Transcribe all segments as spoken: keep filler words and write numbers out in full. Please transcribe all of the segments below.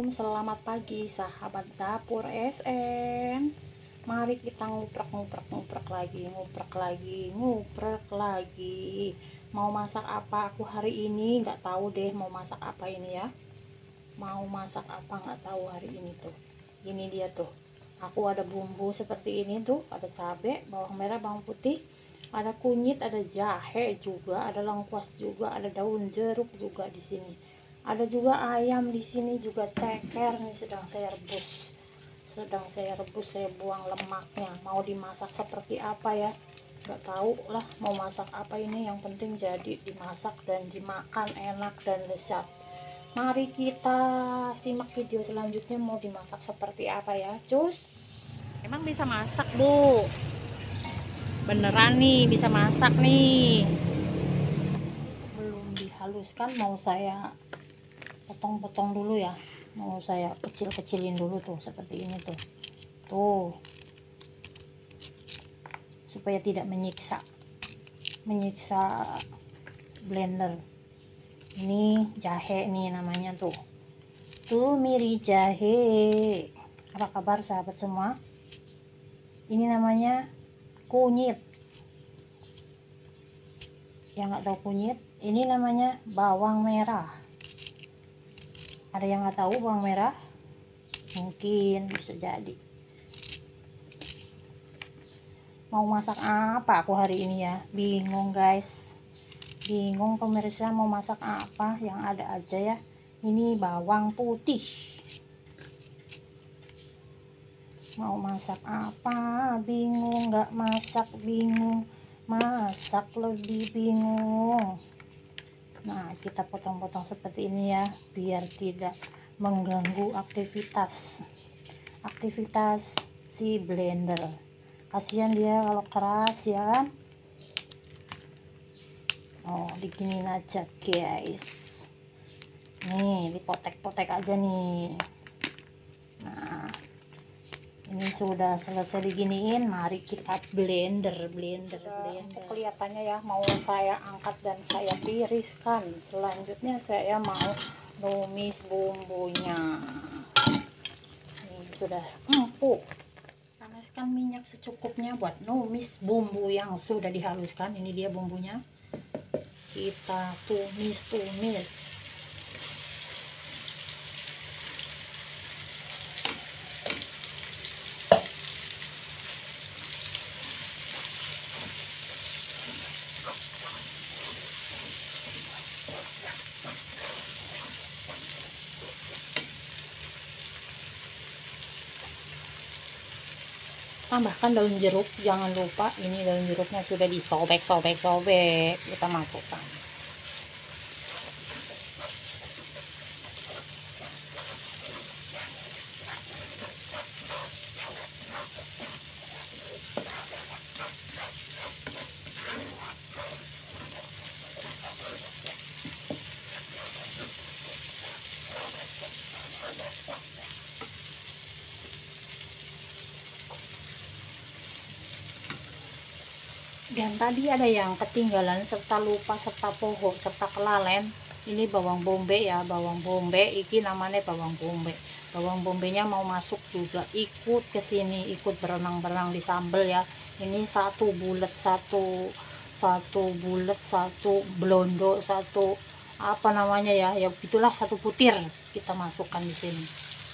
Assalamualaikum, selamat pagi sahabat dapur S N. Mari kita nguprek nguprek nguprek lagi, nguprek lagi, nguprek lagi. Mau masak apa aku hari ini? Nggak tahu deh mau masak apa ini ya. Mau masak apa nggak tahu hari ini tuh. Ini dia tuh. Aku ada bumbu seperti ini tuh, ada cabai, bawang merah, bawang putih, ada kunyit, ada jahe juga, ada lengkuas juga, ada daun jeruk juga di sini. Ada juga ayam di sini juga ceker nih, sedang saya rebus. Sedang saya rebus, saya buang lemaknya. Mau dimasak seperti apa ya? Nggak tahu lah mau masak apa ini, yang penting jadi dimasak dan dimakan enak dan lezat. Mari kita simak video selanjutnya mau dimasak seperti apa ya, cus. Emang bisa masak, Bu? Beneran nih bisa masak nih. Sebelum dihaluskan mau saya potong-potong dulu ya, mau saya kecil-kecilin dulu tuh seperti ini tuh tuh supaya tidak menyiksa menyiksa blender. Ini jahe nih namanya tuh tuh miri jahe. Apa kabar sahabat semua? Ini namanya kunyit. Yang nggak tahu kunyit, ini namanya bawang merah. Ada yang nggak tahu bawang merah? Mungkin bisa jadi. Mau masak apa aku hari ini ya? Bingung guys. Bingung pemirsa mau masak apa, yang ada aja ya. Ini bawang putih. Mau masak apa? Bingung, nggak masak bingung. Masak lebih bingung. Nah, kita potong-potong seperti ini ya, biar tidak mengganggu aktivitas aktivitas si blender. Kasihan dia kalau keras ya kan. Oh, diginin aja guys. Nih, dipotek-potek aja nih. Nah, ini sudah selesai diginiin, mari kita blender blender blender. Kelihatannya ya mau saya angkat dan saya tiriskan. Selanjutnya saya mau numis bumbunya. Ini sudah empuk. Panaskan minyak secukupnya buat numis bumbu yang sudah dihaluskan. Ini dia bumbunya, kita tumis-tumis. Tambahkan daun jeruk, jangan lupa ini daun jeruknya sudah disobek-sobek-sobek, kita masukkan. Dan tadi ada yang ketinggalan serta lupa serta poho serta kelalen. Ini bawang bombay ya, bawang bombay. Iki namanya bawang bombay. Bawang bombay-nya mau masuk juga, ikut ke sini, ikut berenang-berenang di sambal ya. Ini satu bulat, satu satu bulat, satu blondo, satu apa namanya ya, ya itulah satu butir kita masukkan di sini.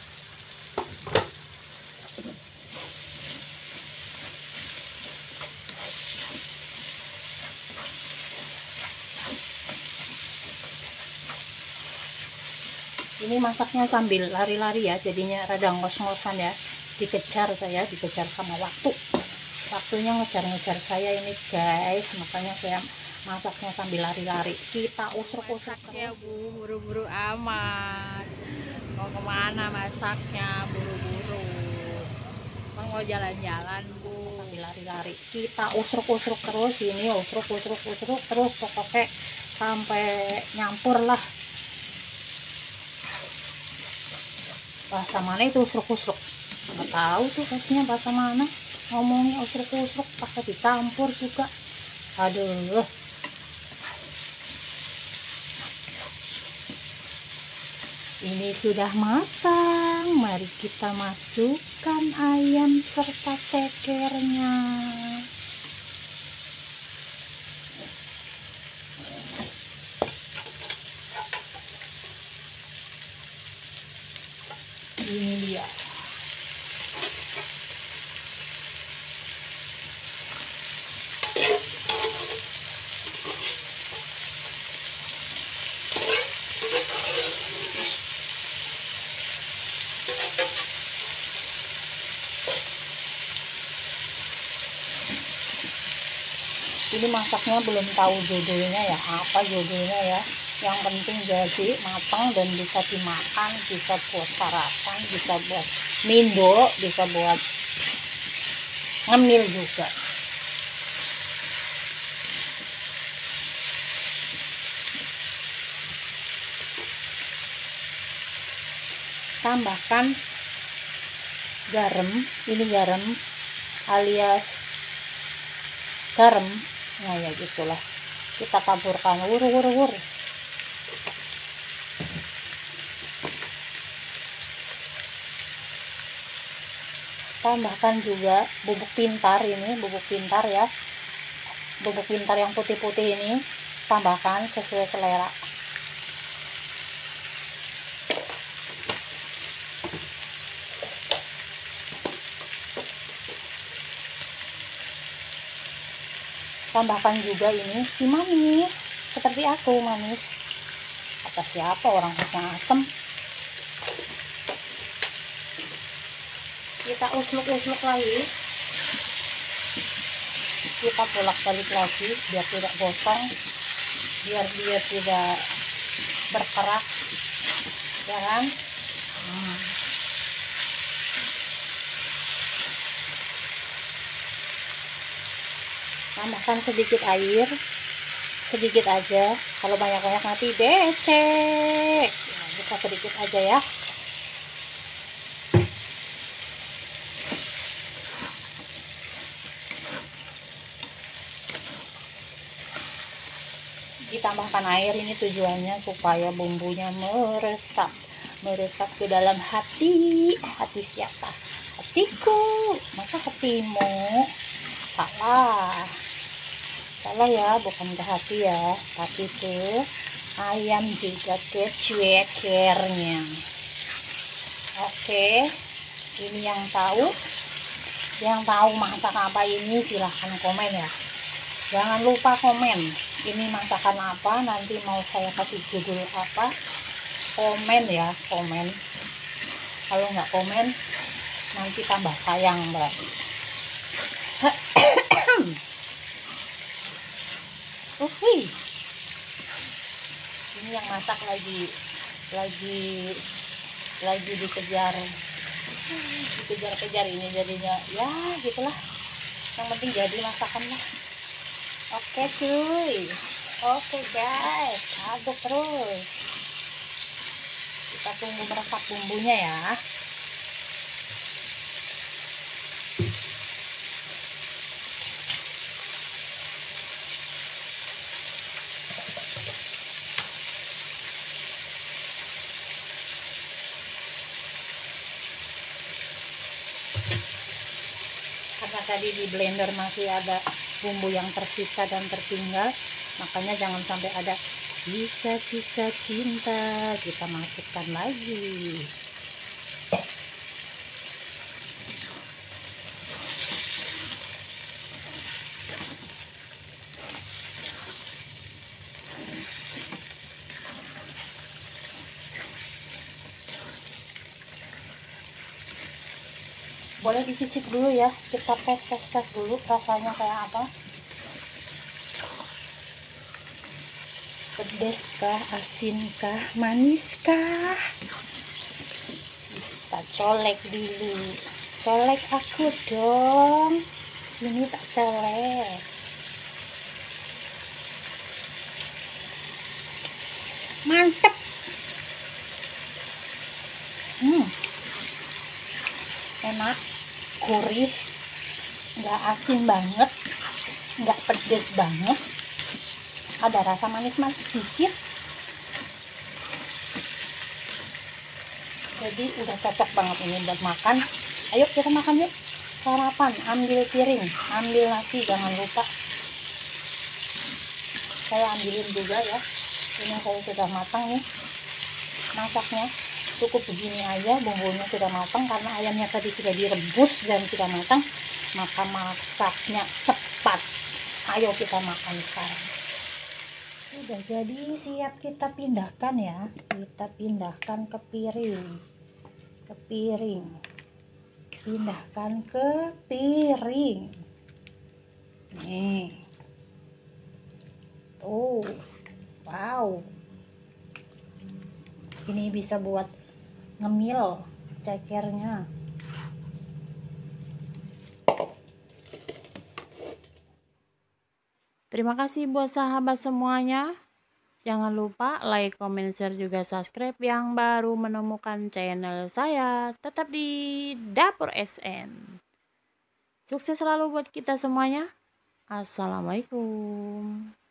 Ini masaknya sambil lari-lari ya, jadinya rada ngos-ngosan ya, dikejar saya, dikejar sama waktu. Waktunya ngejar-ngejar saya ini guys, makanya saya masaknya sambil lari-lari. Kita usruk-usruk ya Bu, buru-buru amat. Mau kemana masaknya, buru-buru. Kan mau jalan-jalan Bu. Sambil lari-lari, kita usruk-usruk terus ini, usruk-usruk-usruk terus pokoknya sampai nyampur lah. Bahasa mana itu usruk-usruk? Nggak tahu tuh kasihnya bahasa mana. Ngomongnya usruk-usruk pakai dicampur juga. Aduh. Ini sudah matang, mari kita masukkan ayam serta cekernya. Ini dia. Ini masaknya belum tahu judulnya ya, apa judulnya ya. Yang penting jadi matang dan bisa dimakan, bisa buat sarapan, bisa buat mindo, bisa buat ngemil juga. Tambahkan garam, ini garam alias garam. Nah ya gitulah, kita taburkan wur wur wur. Tambahkan juga bubuk pintar, ini bubuk pintar ya, bubuk pintar yang putih-putih ini tambahkan sesuai selera. Tambahkan juga ini si manis, seperti aku manis. Kata siapa orang yang asem. Kita usluk-usluk lagi. Kita bolak-balik lagi biar tidak gosong, biar dia tidak berkerak, ya kan? Hmm. Tambahkan sedikit air, sedikit aja, kalau banyak-banyak nanti becek. Nah, kita sedikit aja ya. Ditambahkan air, ini tujuannya supaya bumbunya meresap, meresap ke dalam hati. Hati siapa? Hatiku. Masa hatimu? Salah. Salah ya, bukan ke hati ya, tapi ke ayam juga ke cekernya. Oke, ini yang tahu, yang tahu masak apa ini silahkan komen ya. Jangan lupa komen ini masakan apa, nanti mau saya kasih judul apa, komen ya, komen. Kalau nggak komen nanti tambah sayang berarti. Uhuy. Ini yang masak lagi lagi lagi dikejar dikejar-kejar ini jadinya ya gitulah, yang penting jadi masakannya. Oke cuy, oke guys, aduk terus, kita tunggu meresap bumbunya ya. Karena tadi di blender masih ada bumbu yang tersisa dan tertinggal, makanya jangan sampai ada sisa-sisa cinta, kita masukkan lagi. Boleh dicicip dulu ya, kita tes tes tes dulu rasanya kayak apa. Pedas kah, asin kah, manis kah? Kita colek dulu, colek aku dong, sini tak colek. Mantep. Hmm, enak, gurih, nggak asin banget, nggak pedes banget, ada rasa manis-manis sedikit. Jadi udah cocok banget ini buat makan. Ayo kita makan yuk. Sarapan, ambil piring, ambil nasi, jangan lupa. Saya ambilin juga ya. Ini saya sudah matang nih masaknya. Cukup begini aja, bumbunya sudah matang karena ayamnya tadi sudah direbus dan sudah matang, maka masaknya cepat. Ayo kita makan sekarang. Udah jadi, siap kita pindahkan ya. Kita pindahkan ke piring. Ke piring. Pindahkan ke piring. Nih. Tuh. Wow. Ini bisa buat ngemil cekernya. Terima kasih buat sahabat semuanya. Jangan lupa like, comment, share, juga subscribe yang baru menemukan channel saya. Tetap di Dapur S N. Sukses selalu buat kita semuanya. Assalamualaikum.